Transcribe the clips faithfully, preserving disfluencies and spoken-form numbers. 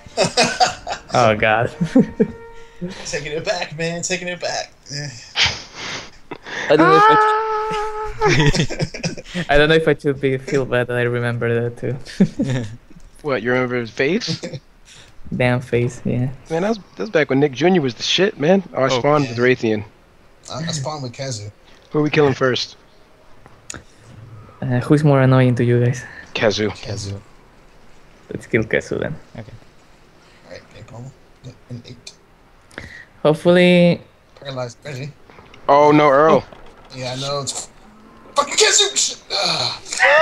Oh god. Taking it back, man. Taking it back. I don't know if I, I don't know if I should be feel bad that I remember that too. What, you remember his face? Damn face, yeah. Man, that was, that was back when Nick Junior was the shit, man. Oh, I Oh, spawned yeah. with Rathian. I, I spawned with Khezu. Who are we killing first? Uh, who's more annoying to you guys? Khezu. Khezu. Let's kill Khezu then. Okay. Alright, April. An eight. Hopefully... Paralyzed. Reggie. Oh, no, Earl. Yeah, I know. It's fucking Khezu! Shit. Ah.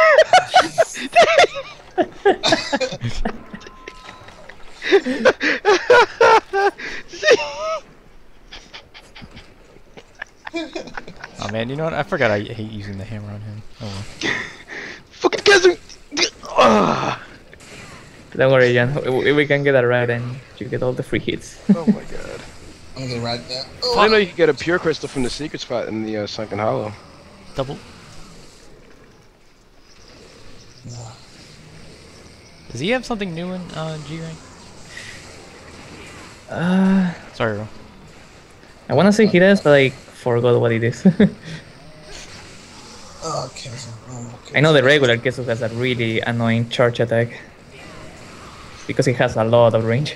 Oh man, you know what? I forgot I hate using the hammer on him. Oh well. Fucking Khezu! Ah. Don't worry, Jan. If we can get that right, then you get all the free hits. Oh my god. I'm gonna get right there. I Oh. didn't know you could get a pure crystal from the secret spot in the uh, Sunken Hollow. Double. Does he have something new in uh, G rank? Uh, Sorry, bro. I wanna say he does, but I forgot what it is. Oh, Khezu. Oh, I know the regular Khezu has a really annoying charge attack. Because he has a lot of range.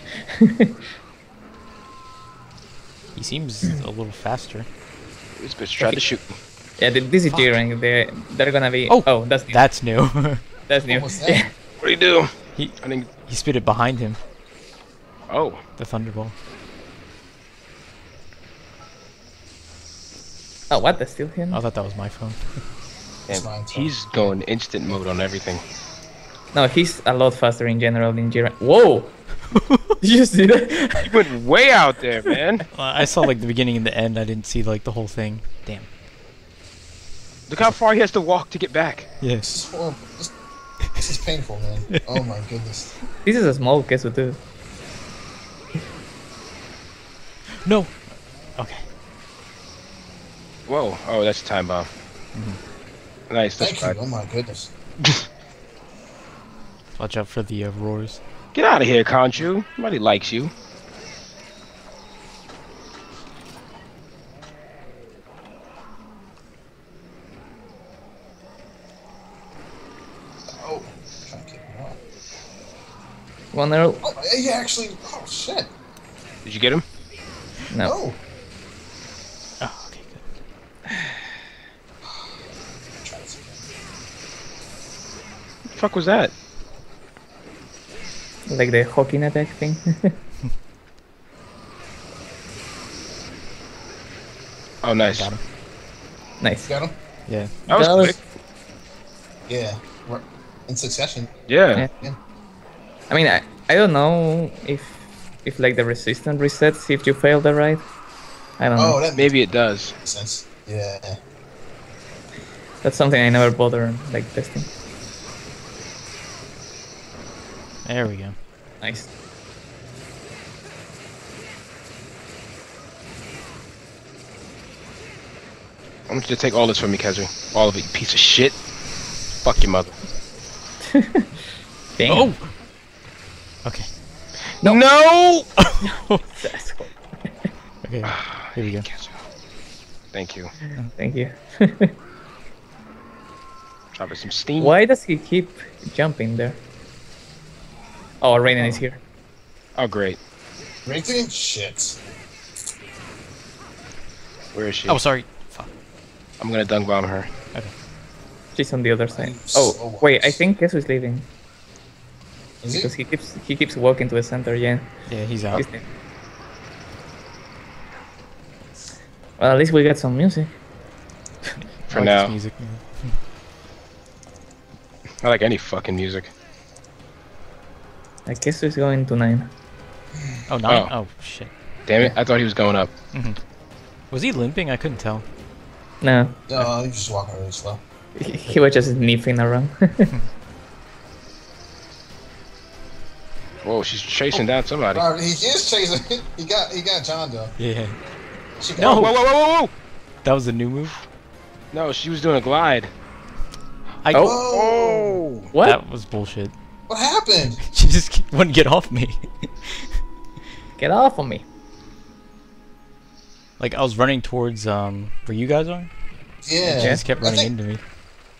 He seems a little faster. This bitch tried to shoot me. Yeah, the, this is G rank. They're, they're gonna be... Oh, oh that's new. That's new. That's new. What was that? Yeah. What do you do? he I think. he spit it behind him. Oh. The thunderball. Oh, what? That's still him? I thought that was my phone. It's Damn, mine, too. he's going instant mode on everything. No, he's a lot faster in general in G rank. Whoa! Did you see that? He went way out there, man. Well, I saw like the beginning and the end. I didn't see like the whole thing. Damn. Look how far he has to walk to get back. Yeah. This is horrible. This, this is painful, man. Oh my goodness. This is a small Khezu too. No. Okay. Whoa. Oh, that's a time bomb. Mm-hmm. Nice. That's Thank you. right. Oh my goodness. Watch out for the uh, roars. Get out of here, Conchu. Nobody likes you. Oh. Trying to kick me off. One arrow. Oh, he actually. Oh shit. Did you get him? No. Oh. Oh, okay, good. Try this again. What the fuck was that? Like the Hawking attack thing. Oh, nice. Got him. Nice. Got him? Yeah. That was That was- quick. Yeah. We're in succession. Yeah. Yeah. I mean, I, I don't know if if like the resistance resets if you fail the ride. I don't Oh, know. that makes Maybe it does. sense. Yeah. That's something I never bother like testing. There we go. Nice. I want you to take all this from me, Khezu. All of it, you piece of shit. Fuck your mother. Damn. Oh. Okay. No! No! That's cool. Okay. Here we go. Khezu. Thank you. Thank you. Drop it some steam. Why does he keep jumping there? Oh, Rainen is here. Oh, great. Rathian? Shit. Where is she? Oh, sorry. Fuck. I'm gonna dunk bomb her. Okay. She's on the other side. I'm so Oh, wait. I lost. think Khezu is leaving Is he? because he keeps he keeps walking to the center. Yeah. Yeah, he's out. He's there. Well, at least we get some music. For I like now. this music. Yeah. I like any fucking music. I guess it's going to nine. Oh, nine? Oh. Oh, shit. Damn it, I thought he was going up. hmm Was he limping? I couldn't tell. No, No, you just walking really slow. he, he was just sniffing around. Whoa, she's chasing down somebody. Alright, he is chasing. He got he got John though. Yeah. She No. Whoa, whoa, whoa, whoa, whoa! That was a new move? No, she was doing a glide. I Oh. Oh, Oh! What? That was bullshit. what happened? She just keep, Wouldn't get off me. Get off of me. Like I was running towards um where you guys are. Yeah. She just kept I running think- into me.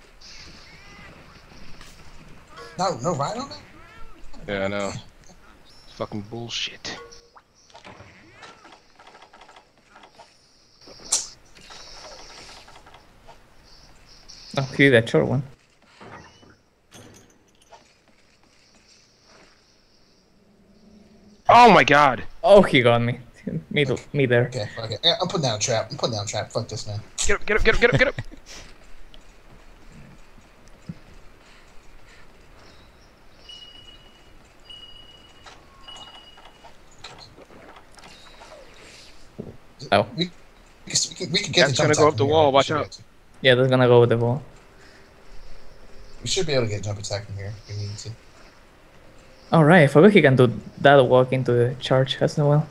No, no ride on that? Yeah, I know. Fucking bullshit. Oh, cue that short one. Oh my god. Oh, he got me. me, th- me there. Okay, okay. Yeah, I'm putting down a trap. I'm putting down a trap. Fuck this, man. Get up, get up, get up, get up, get up. Oh. We, we, can, we, can, we can get That's the jump gonna go attack up the from here, wall, right? We watch should be out. able to. Yeah, that's gonna go with the ball. We should be able to get jump attack from here if we need to. Alright, I forgot he can do that walk into the charge as well.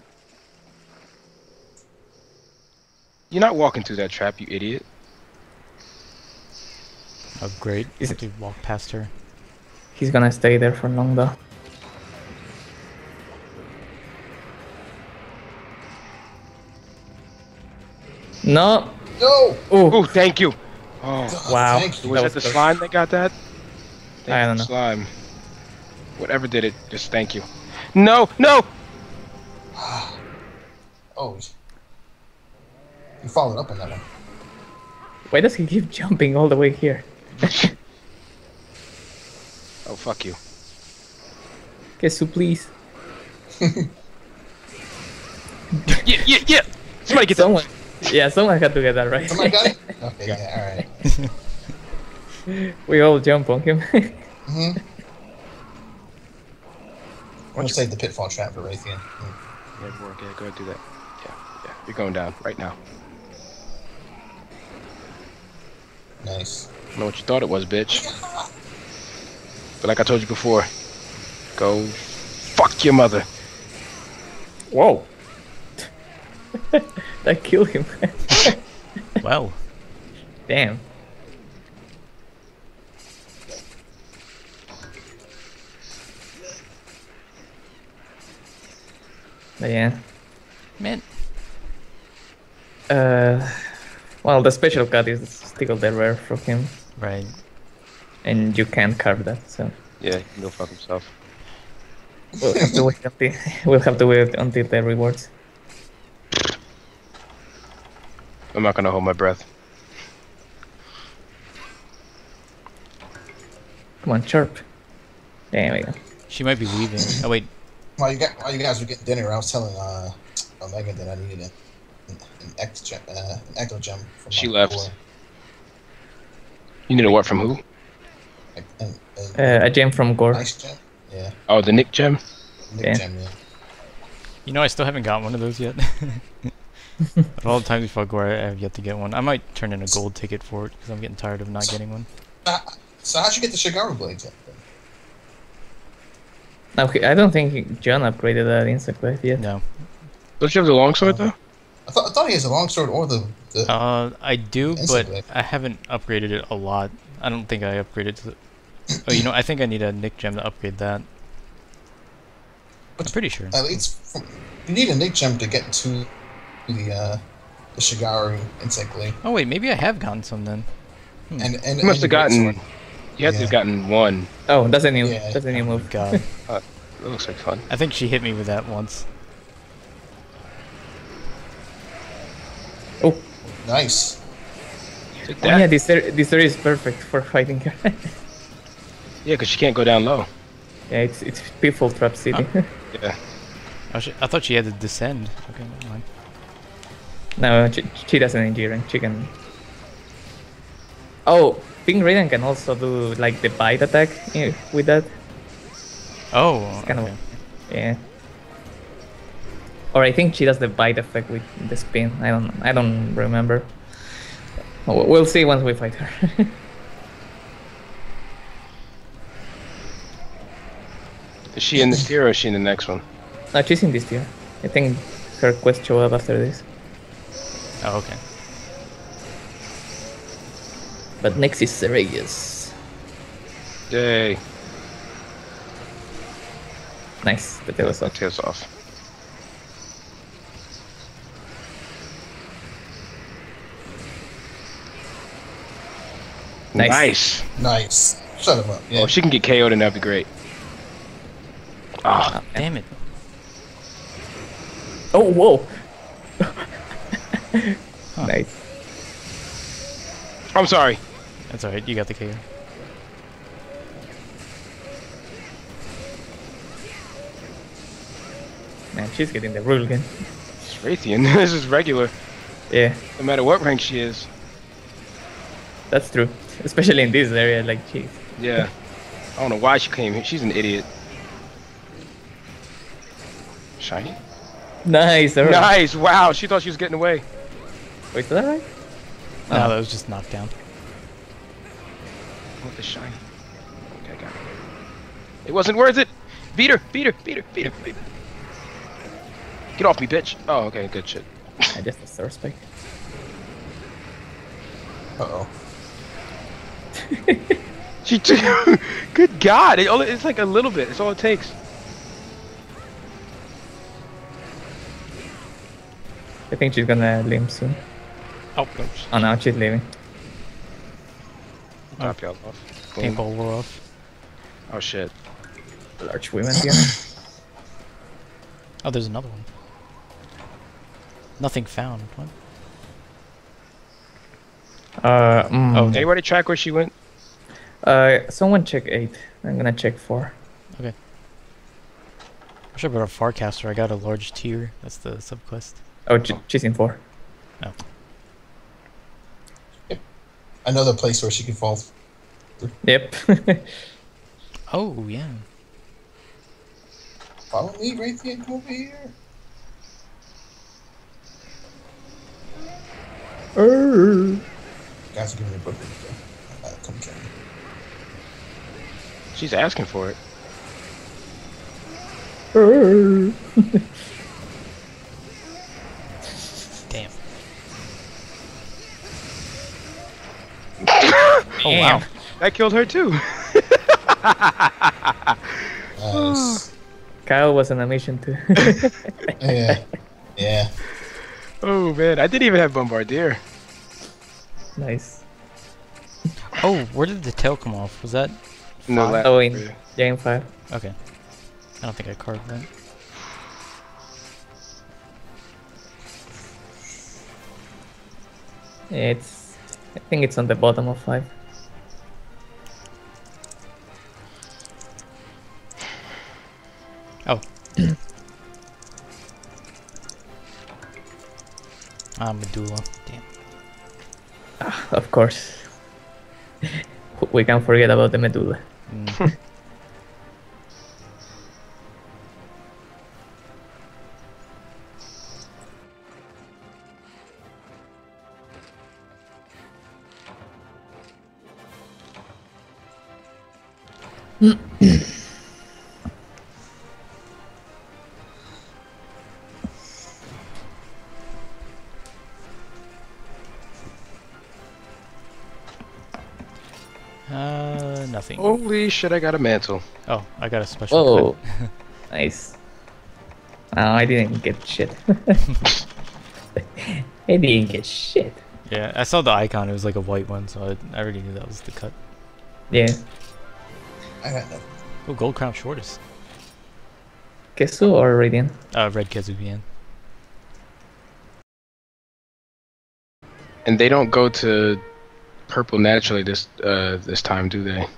You're not walking through that trap, you idiot. Oh great. Is Have to walk past her. He's gonna stay there for long though. No! No! Oh, Oh, thank you. Oh, Oh, Wow. Thank you. was that that was the close. slime that got that? Thank I you, don't know. Slime. Whatever did it, just thank you. No, no! Oh. You followed up on that one. why does he keep jumping all the way here? Oh, fuck you. Khezu, please. Yeah, yeah, yeah! Somebody get that. Someone. Yeah, someone had to get that right. Somebody got it? Okay, yeah, alright. We all jump on him. Mm-hmm. I'm gonna save the pitfall trap for Rathian. Mm. Yeah, work, yeah, go ahead, do that. Yeah, yeah, you're going down right now. Nice. I don't know what you thought it was, bitch. But like I told you before, go fuck your mother. Whoa. That killed him. Well. Damn. But yeah. Man. Uh, well, the special cut is still the rare from him, Right. and you can't carve that, so Yeah, he can go fuck himself. we'll have to wait until we'll have to wait until the rewards. I'm not gonna hold my breath. Come on, chirp. There we go. She might be leaving. Oh wait. While you, got, while you guys were getting dinner, I was telling uh, uh, Megan that I needed an, an, an, ect gem, uh, an ecto gem from She my left. core. You need a what from who? Like, an, an, Uh, a gem from Gore. nice gem? Yeah. Oh, the Nick gem? Nick Yeah. gem, yeah. You know I still haven't got one of those yet. Of all the times before Gore, I have yet to get one. I might turn in a gold ticket for it because I'm getting tired of not getting one. Uh, so how'd you get the Shigaru blades yet? Okay, I don't think he- John upgraded that insect life yet. No. Don't you have the longsword though? I thought, I thought he has a longsword or the... the Uh, I do, Insect but life. I haven't upgraded it a lot. I don't think I upgraded to the... Oh, you know, I think I need a Nick gem to upgrade that. But I'm pretty sure. At least from, you need a Nick gem to get to the uh, the Shigaru insect blade. Oh wait, maybe I have gotten some then. Hmm. And, and, You must and have the gotten. greatsword. You had to have Yeah. gotten one. Oh, that's a new. Yeah. That's a new move. God. That looks like fun. I think she hit me with that once. Oh, Nice. Take oh yeah, that. this area, this area is perfect for fighting her. Yeah, because she can't go down low. Yeah, it's it's Pitfall Trap City. Yeah. Oh, she, I thought she had to descend. Okay, never mind. No, she, she doesn't enduring. She can. Oh, Pink Raiden can also do like the bite attack eh, with that. Oh, kind of- okay. Yeah. Or I think she does the bite effect with the spin. I don't. I don't remember. Oh, we'll see once we fight her. Is she in this tier or is she in the next one? No, she's in this tier. I think her quest show up after this. Oh, okay. But next is Seragus. Yay. Nice. The tail is That off. tail's off. Nice. Nice. Nice. Shut him up. Yeah. Oh, if she can get K O'd, then that'd be great. Ah, Oh, Damn it. oh whoa. Nice. I'm sorry. That's alright, you got the K O. Man, she's getting the rule again. It's Rathian. This is regular. Yeah, No matter what rank she is. that's true. Especially in this area, like, jeez. Yeah. I don't know why she came here. She's an idiot. Shiny? Nice. Alright. Nice. Wow. She thought she was getting away. Wait, is that right? No, Oh. that was just knocked down. What the shiny? Okay, I got it. It wasn't worth it. Beat her. Beat her. Beat her. Beat her. Beat her. Get off me, bitch. Oh, okay. Good shit. I just a source spike. Uh oh. She took. Good God. It only, it's like a little bit. It's all it takes. I think she's gonna limp soon. Oh, oops. Oh no, she's leaving. Top y'all off. Boom. Paintball wore off. Oh shit. Large women here. Oh, there's another one. Nothing found. What? Uh, mm, Oh, okay. Anybody track where she went? uh, someone check eight. I'm gonna check four. I should have brought a Farcaster. I got a large tier. That's the subquest. Oh, sh- she's in four. Oh. Another place where she can fall. Yep. Oh, yeah. Follow me, Rathian. Come over here. Err. Guys are giving me a book. Uh, come get me. She's asking for it. Err. Damn. Oh wow. That killed her too. Nice. Kyle was on a mission too. Yeah. Yeah. Oh man, I didn't even have Bombardier. Nice. Oh, where did the tail come off? Was that? No, Five? last Oh, in game five. Okay. I don't think I carved that. It's. I think it's on the bottom of five. Oh. Ah, Medulla. Damn. Ah, of course. We can't forget about the medulla. Mm. Uh, nothing. Oh, Holy shit! I got a mantle. I got a special Oh, cut. nice. Oh, I didn't get shit. I didn't get shit. Yeah, I saw the icon. It was like a white one, so I, I already knew that was the cut. Yeah. I got nothing. Oh, gold crown shortest. Khezu or Rathian? Uh, red Khezu, yeah. And they don't go to purple naturally this uh this time, do they?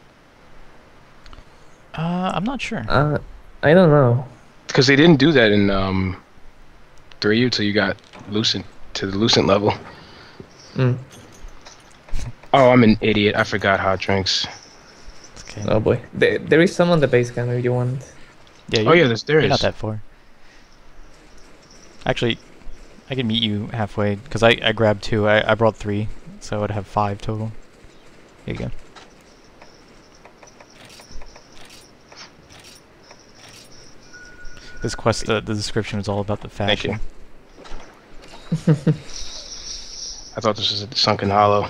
Uh, I'm not sure. Uh, I don't know. Because they didn't do that in um three U till you got Lucent to the Lucent level. Mm. Oh, I'm an idiot. I forgot hot drinks. Okay. Oh boy. There, there is some on the base cam if you want. Yeah, Oh you're- yeah, there's there You're is. not that far. Actually, I can meet you halfway because I, I grabbed two. I, I brought three, so I would have five total. Here you go. This quest, the, the description was all about the Thank you. fashion. I thought this was a sunken hollow.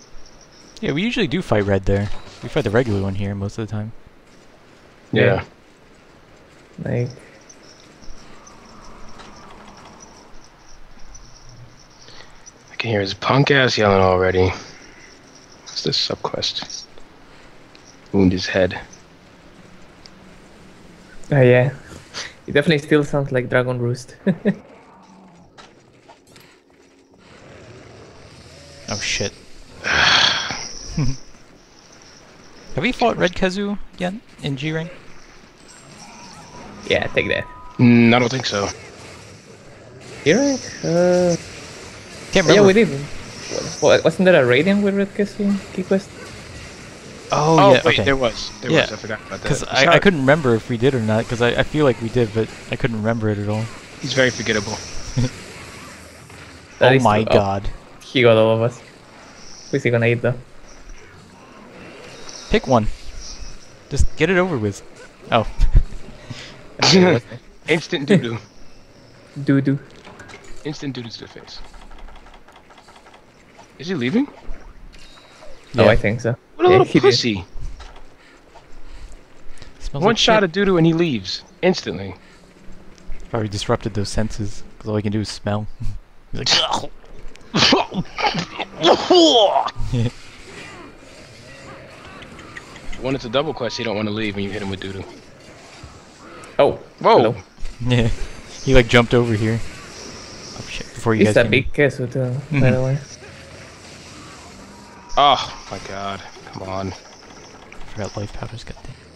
Yeah, we usually do fight red there. We fight the regular one here most of the time. Yeah. Like, I can hear his punk ass yelling already. What's this subquest? Wound his head. oh yeah, it definitely still sounds like Dragon Roost. Oh shit. Have we fought Red Khezu yet in G rank? Yeah, take that. Mm, I don't think so. Here, uh, Can't yeah, remember. we did. Wa- Wasn't there a Radiant with Red Khezu key quest? Oh, Oh, yeah, wait, okay. there was. There Yeah. was. I forgot about that. Because It's I, I not- couldn't remember if we did or not, because I, I feel like we did, but I couldn't remember it at all. He's very forgettable. That Oh is my true. Oh, god. he got all of us. Who's he gonna eat though? Pick one. Just get it over with. Oh. Instant doo-doo. Doo doo. Instant doo-doo to the face. Is he leaving? Oh, Yeah. I think so. What a Yeah, little he did. pussy. Smells One like shot shit. of doo-doo and he leaves. Instantly. Probably disrupted those senses, because all he can do is smell. He's like, "Ugh." When it's a double quest, you don't want to leave when you hit him with doo-doo. Oh, Whoa! hello. Yeah. He like jumped over here. Oh shit, before you He's guys a came. big Khezu too, by the way. Oh my god. Come on. Forgot life powders got thing.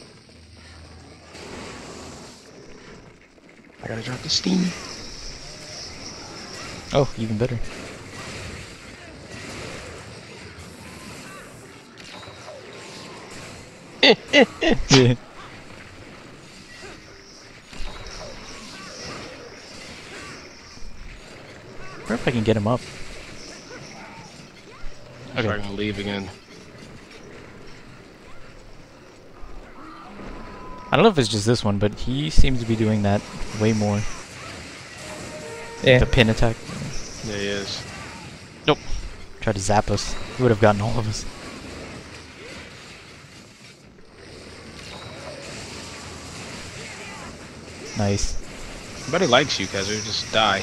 I gotta drop the steam. Oh, even better. Yeah. I wonder if I can get him up. I'm Okay. probably gonna leave again. I don't know if it's just this one, but he seems to be doing that way more. Yeah. The pin attack. There he is. Nope. Tried to zap us. He would have gotten all of us. Nice. Nobody likes you, Khezu. Just die.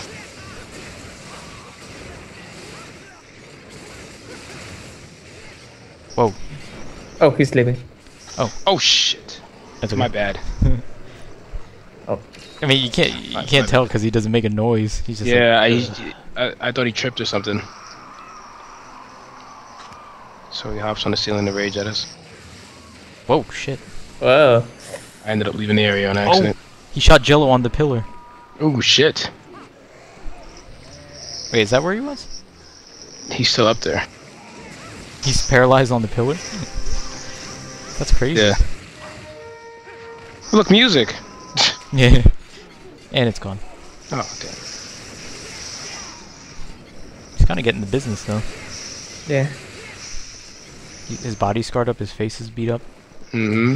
Whoa. Oh, he's leaving. Oh shit. That's My okay. bad. Oh, I mean, you can't you My- can't my tell because he doesn't make a noise. He's just Yeah, like, I, I I thought he tripped or something. So he hops on the ceiling to rage at us. whoa, shit. whoa. I ended up leaving the area on accident. He shot Jello on the pillar. Oh shit. Wait, is that where he was? He's still up there. He's paralyzed on the pillar? That's crazy. Yeah. Look, music. Yeah. And it's gone. Oh damn. He's kind of getting the business though. Yeah. He, his body's scarred up, his face is beat up. Mm-hmm.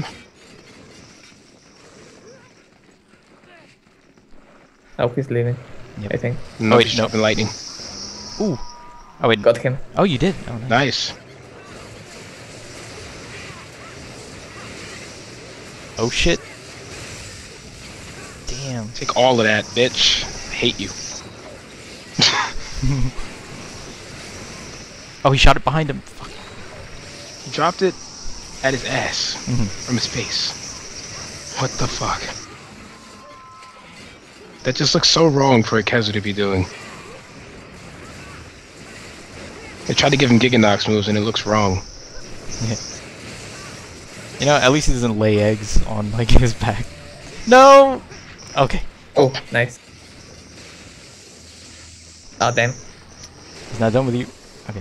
Oh, he's leaving. Yep. I think. No, wait, he's no. dropping lightning. Ooh. Oh wait. Got him. Oh, you did. Oh, nice. Nice. Oh shit. Damn. Take all of that, bitch. I hate you. Oh, he shot it behind him. Fuck. He dropped it at his ass Mhm. from his face. What the fuck? That just looks so wrong for a Khezu to be doing. They tried to give him Giganox moves and it looks wrong. Yeah. You know, at least he doesn't lay eggs on like his back. No. Okay. Oh, nice. Oh, damn. He's not done with you. Okay.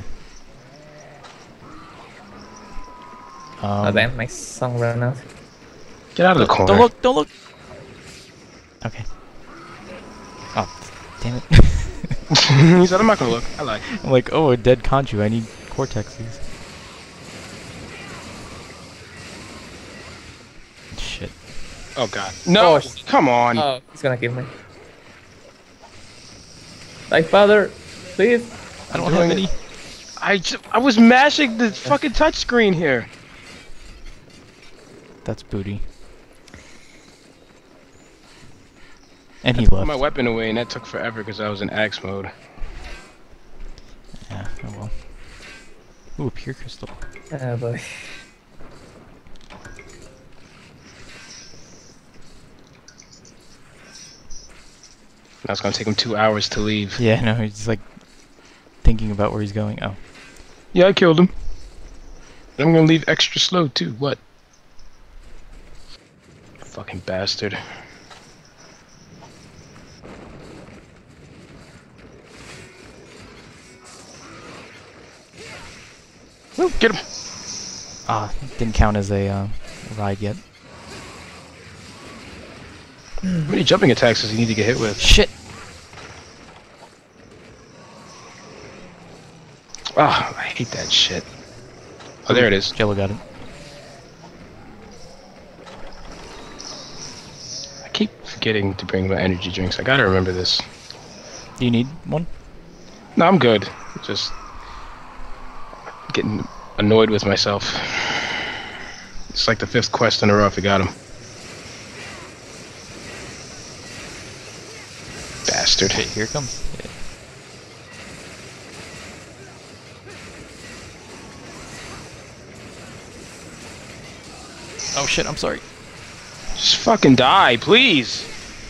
Um, Oh, damn. My song ran out. Get out of the Don't, corner. don't look. Don't look. Okay. Oh, damn it. He said, I'm not gonna look. I lied. I'm like, oh, a dead Conchu. I need cortexes. Shit. Oh god. No! Oh, sh- Come on! Oh, he's gonna kill me. Like, father, please. I don't doing have it. any. I, ju- I was mashing the fucking touchscreen here. That's booty. And he Put left. my weapon away, and that took forever because I was in axe mode. Yeah, oh well. Ooh, pure crystal. Oh boy. Now it's gonna take him two hours to leave. Yeah, no, he's like thinking about where he's going. Oh. Yeah, I killed him. I'm gonna leave extra slow too. What? Fucking bastard. Woo, get him. Ah, didn't count as a uh, ride yet. How many jumping attacks does he need to get hit with? Shit! Ah, I hate that shit. Oh, there it is. Jello got it. I keep forgetting to bring my energy drinks. I gotta remember this. Do you need one? No, I'm good. Just getting annoyed with myself. It's like the fifth quest in a row I forgot him. Bastard. Wait, here it comes. Yeah. Oh shit, I'm sorry. Just fucking die, please.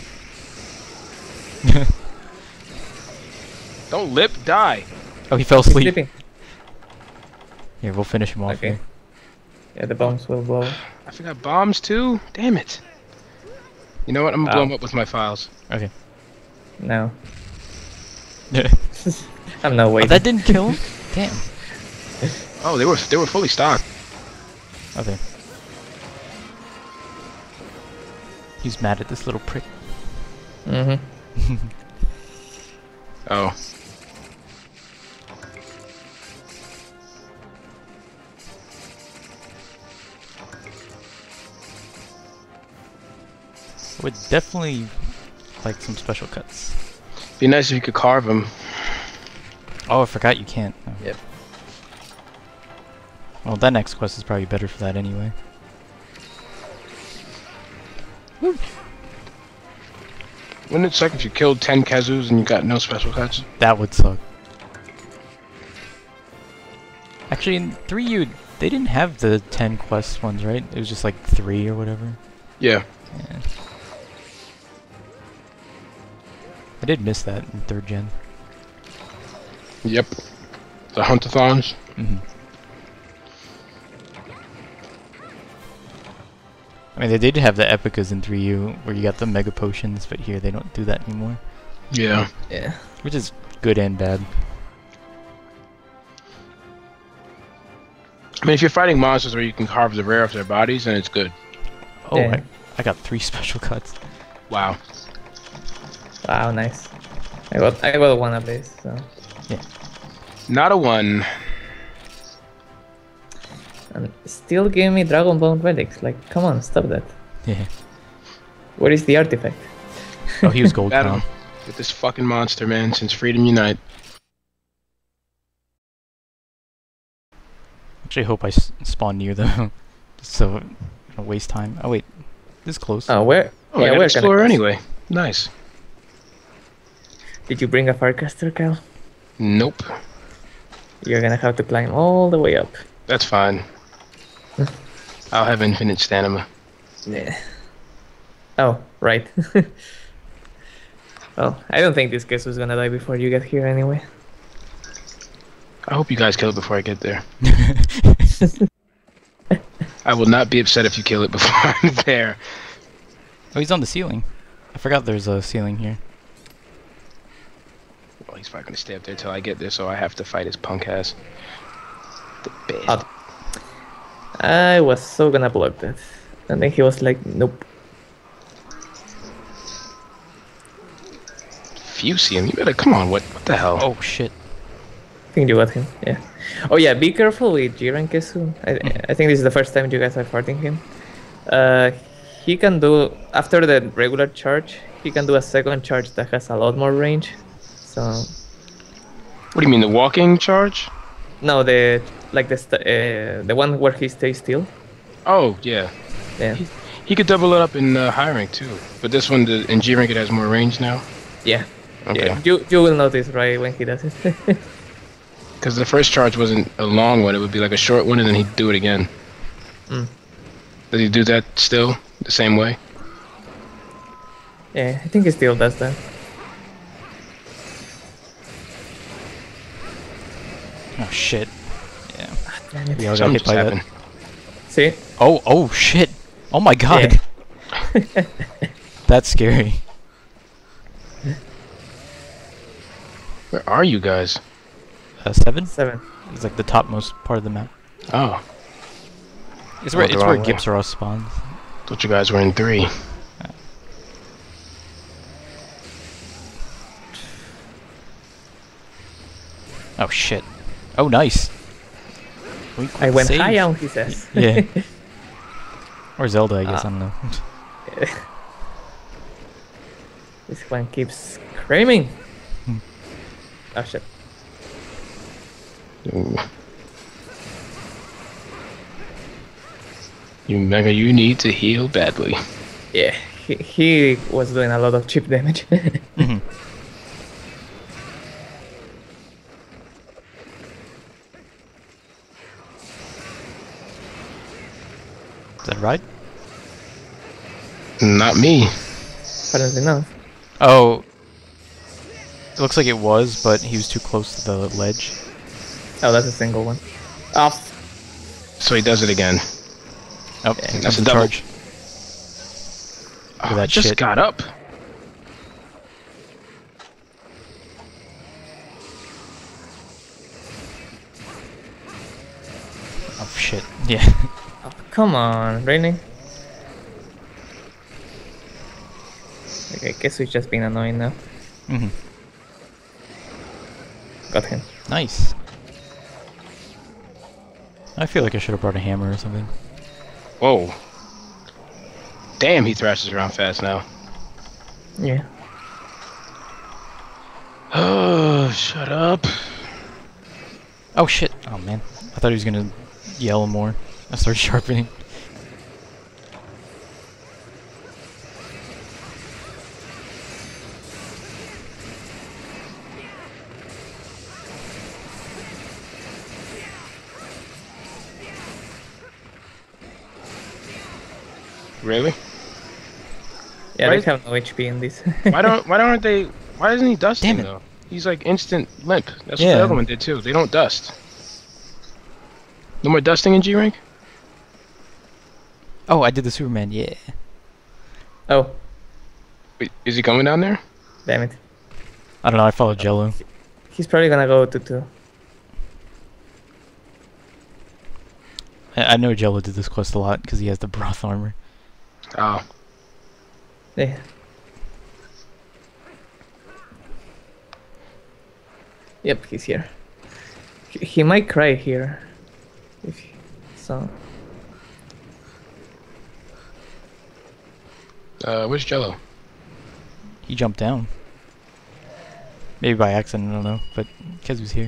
Don't lip, die. Oh, he fell He's asleep. sleeping. Here, we'll finish him off Okay. here. Yeah, the bombs will blow. I forgot bombs too. Damn it. You know what? I'm gonna blow Oh. them up with my files. Okay. No. oh, I'm not waiting. that didn't kill him? Damn. Oh, they were they were fully stocked. Okay. He's mad at this little prick. Mm-hmm. Oh. Would definitely like some special cuts. Be nice if you could carve them. Oh, I forgot you can't. Oh. Yep. Well, that next quest is probably better for that anyway. Woo. Wouldn't it suck if you killed ten Khezus and you got no special cuts? That would suck. Actually, in three U, they didn't have the ten quest ones, right? It was just like three or whatever. Yeah. Yeah. I did miss that in third gen. Yep. The Hunt-a-thons. Mm-hmm. I mean, they did have the epicas in three U where you got the mega potions, but here they don't do that anymore. Yeah. Yeah. Which is good and bad. I mean, if you're fighting monsters where you can carve the rare off their bodies, then it's good. Oh, Yeah. I, I got three special cuts. Wow. Wow, nice. I got I got one of these. So. Not a one. And still give me Dragon Bone relics. Like, come on, stop that. Yeah. Where is the artifact? Oh, he was gold Battle crown. with this fucking monster, man, since Freedom Unite. Actually, I hope I s spawn near them, so I don't waste time. Oh wait, this is close. Oh, where? Oh, yeah, I got where Explorer can I anyway. Nice. Did you bring a Farcaster, Cal? Nope. You're gonna have to climb all the way up. That's fine. I'll have infinite stamina. Yeah. Oh, right. Well, I don't think this Khezu is gonna die before you get here anyway. I hope you guys kill it before I get there. I will not be upset if you kill it before I'm there. Oh, he's on the ceiling. I forgot there's a ceiling here. Well, he's probably gonna stay up there till I get there, so I have to fight his punk ass. The best. Oh. I was so gonna block that. And then he was like, nope. If you see him, you better come on. What? What the hell? Oh shit. I think you got him, yeah. Oh yeah, be careful with Jiren Khezu. I, I think this is the first time you guys are fighting him. Uh, he can do, after the regular charge, he can do a second charge that has a lot more range. So, What do you mean, the walking charge? no, the, like the, st uh, the one where he stays still. Oh yeah. Yeah. He could double it up in uh, high rank too, but this one the, in G rank it has more range now. Yeah. Okay. Yeah. You you will notice right when he does it. Because the first charge wasn't a long one; it would be like a short one, and then he'd do it again. Mm. Does he do that still the same way? Yeah, I think he still does that. Oh shit. Yeah. Damn it. We all got Something hit just by happened. that. See? Oh, oh shit. Oh my god. Yeah. That's scary. Where are you guys? Uh, seven? Seven. It's like the topmost part of the map. Oh, It's where, Oh, the it's where wrong way. Gipsaros spawns. thought you guys were in three. Oh shit. Oh nice. We I went saved. high on his ass. Yeah. Or Zelda, I guess, Ah. I don't know. This one keeps screaming. Hmm. Oh shit. Ooh. You Mega, you need to heal badly. Yeah, he, he was doing a lot of chip damage. Mhm. Is that right? Not me. Apparently not. Oh. It looks like it was, but he was too close to the ledge. Oh, that's a single one. Off. So he does it again. Oh, Yeah, here that's comes a the double. charge. Oh, that I just shit. got up. Oh shit. Yeah. Oh, come on, really? Okay, I guess we've just been annoying now. Mhm. Got him. Nice. I feel like I should have brought a hammer or something. Whoa. Damn, he thrashes around fast now. Yeah. Oh, shut up. Oh shit. Oh man. I thought he was gonna yell more. I started sharpening. Really? Yeah, Why they is- have no H P in this. Why don't why don't they why isn't he dusting Damn it. though? He's like instant limp. That's what Yeah. the other one did too. They don't dust. No more dusting in G rank? Oh, I did the Superman, yeah. Oh, Wait, is he coming down there? damn it. I don't know, I followed Jello. He's probably gonna go to two. I, I know Jello did this quest a lot because he has the broth armor. Oh. Yeah. Yep, he's here. He, he might cry here. If he, so. Uh where's Jello? He jumped down. Maybe by accident, I don't know, but Khezu's here.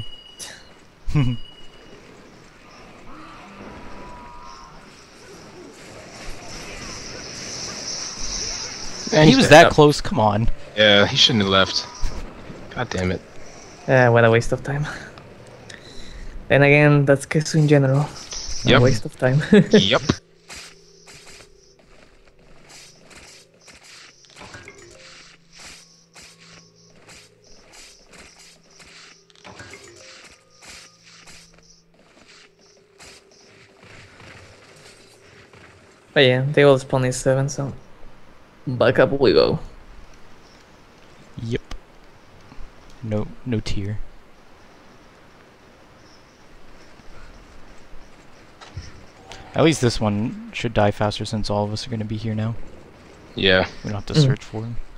Man, he he's was dead. that up. close, come on. Yeah, he shouldn't have left. God damn it. Uh, what a waste of time. Then again, that's Khezu in general. Yep. A waste of time. Yep. But yeah, they all spawn in seven, so back up we go. Yep. No, no tear. At least this one should die faster since all of us are going to be here now. Yeah. We don't have to Mm. search for him.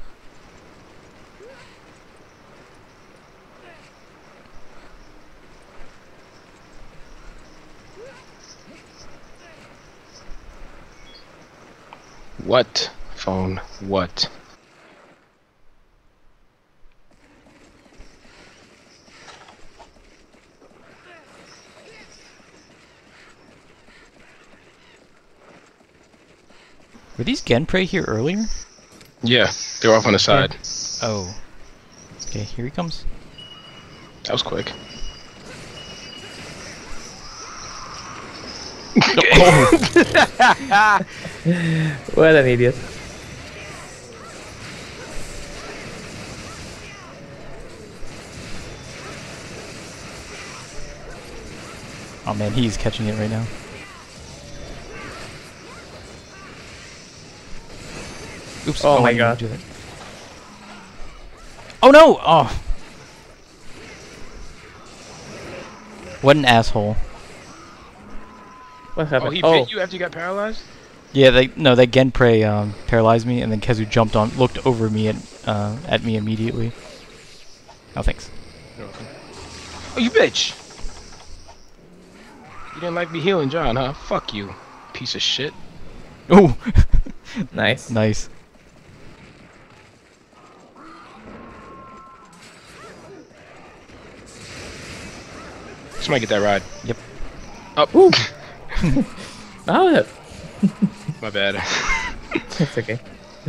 What? Phone. What? Were these Genprey here earlier? Yeah, they're off on the side. Oh. Okay, here he comes. That was quick. What an idiot. Oh man, he's catching it right now. Oops. Oh I my didn't god. do that. Oh no! Oh. What an asshole. What Oh, happened? he Oh, bit you after you got paralyzed? Yeah, they no, that Genprey um, paralyzed me, and then Khezu jumped on, looked over me at uh, at me immediately. Oh, thanks. Oh, you bitch! You didn't like me healing John, huh? Fuck you, piece of shit. Oh, nice. nice. Somebody get that ride. Yep. Up. Ooh. Oh, My bad. it's okay.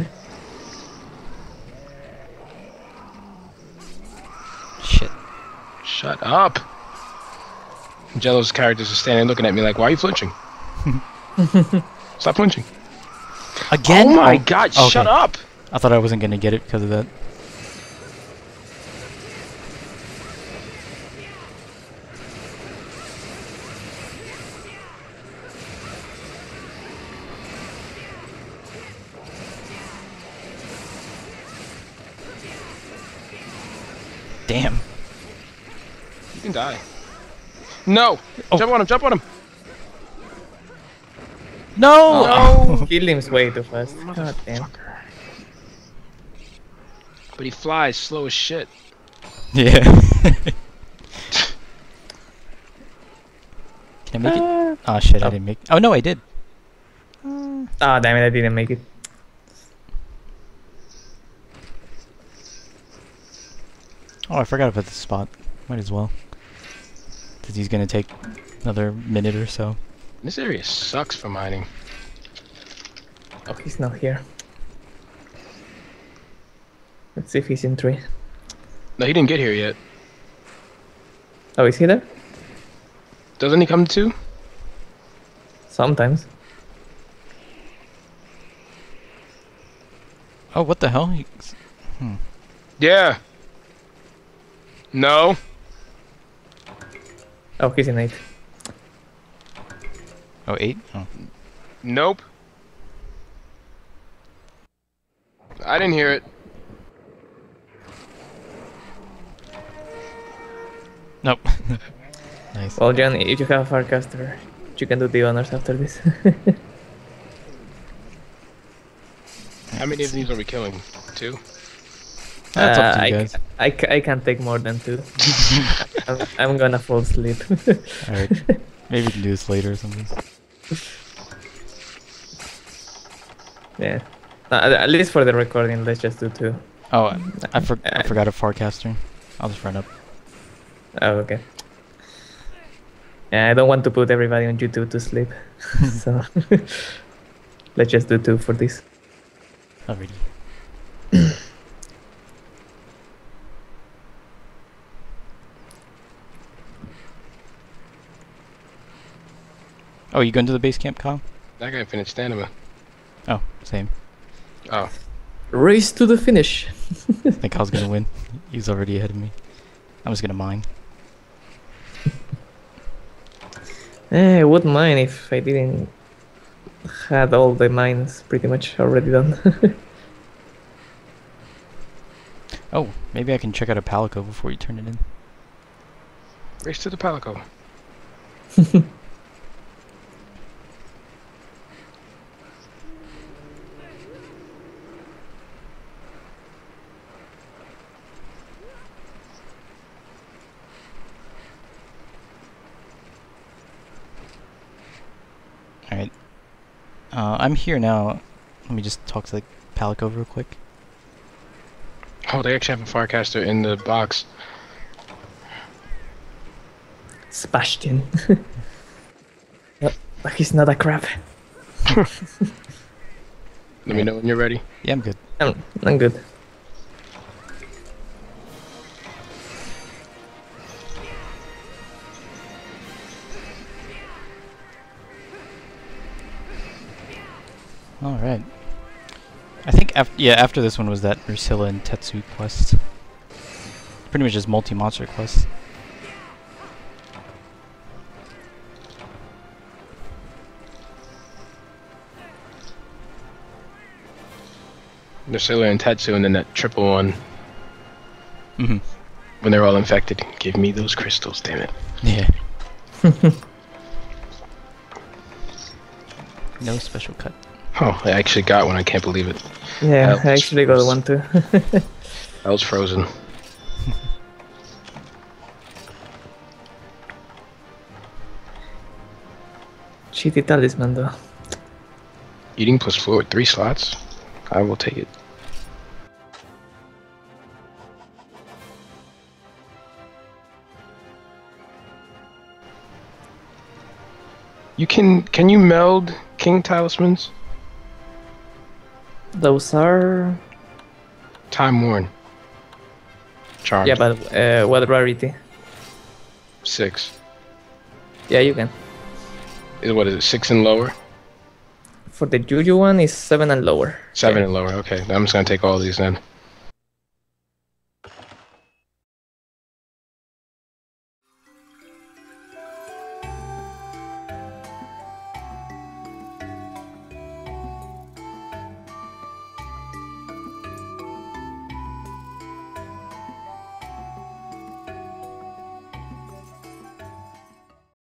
Shit. Shut up. Jello's characters are standing looking at me like, why are you flinching? Stop flinching. Again? Oh my god, okay. shut up! I thought I wasn't gonna get it because of that. Damn. You can die. No! Oh. Jump on him, jump on him! No! Oh, kill him way too fast. God damn. But he flies slow as shit. Yeah. Can I make it? Ah, Oh shit, I Oh. didn't make. Oh no, I did. Ah, damn it, I didn't make it. Oh, I forgot about this spot. Might as well. Because he's gonna take another minute or so. This area sucks for mining. Oh, he's not here. Let's see if he's in three. No, he didn't get here yet. Oh, is he there? Doesn't he come to two? Sometimes. Oh, what the hell? He... Yeah. No. Oh, he's in eight. Oh, eight? Oh. Nope. I didn't hear it. Nope. Nice. Well, John, if you have a Farcaster, you can do the honors after this. How many of these are we killing? Two? That's up to Uh, you I, guys. c- I, c- I can't take more than two. I'm, I'm gonna fall asleep. Alright. Maybe we can do this later or something. Yeah. Uh, at least for the recording, let's just do two. Oh, I, I, for I forgot a Farcaster. I'll just run up. Oh, okay. Yeah, I don't want to put everybody on YouTube to sleep. So let's just do two for this. Already. Oh, you going to the base camp, Kyle? That guy finished stamina. Oh, same. Oh. Race to the finish. I think Kyle's gonna win. He's already ahead of me. I'm just gonna mine. Eh, I wouldn't mind if I didn't had all the mines pretty much already done. Oh, maybe I can check out a Palico before you turn it in. Race to the Palico. Alright. Uh, I'm here now. Let me just talk to the Palico real quick. Oh, they actually have a Farcaster in the box. Sebastian. But he's not a crab. Let me know when you're ready. Yeah, I'm good. I'm, I'm good. All right. I think after yeah after this one was that Ursula and Tetsu quest. Pretty much just multi-monster quests. Nursilla and Tetsu, and then that triple one Mm-hmm. when they're all infected. Give me those crystals, damn it. Yeah. No special cut. Oh, I actually got one. I can't believe it. Yeah, That I was actually got frozen. one too. I was frozen. Cheaty talisman though. Eating plus four with three slots. I will take it. You can can you meld king talismans? Those are... Time worn. Charmed. Yeah, but uh, what rarity? Six. Yeah, you can. Is what is it? Six and lower? For the Juju one is seven and lower. Seven Yeah. and lower. Okay, I'm just gonna take all these then.